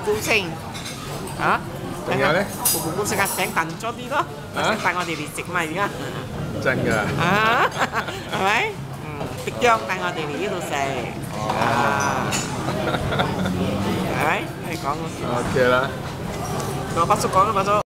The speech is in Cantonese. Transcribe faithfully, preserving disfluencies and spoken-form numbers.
高升啊！ 仲有咧？ 步步高升啊，請燉咗啲咯，請帶我哋嚟食嘛而家。 真㗎？ 啊，係咪？嗯，必將帶我哋嚟呢度食。啊，係咪？你講。 OK 啦。 我把叔講啦，把叔。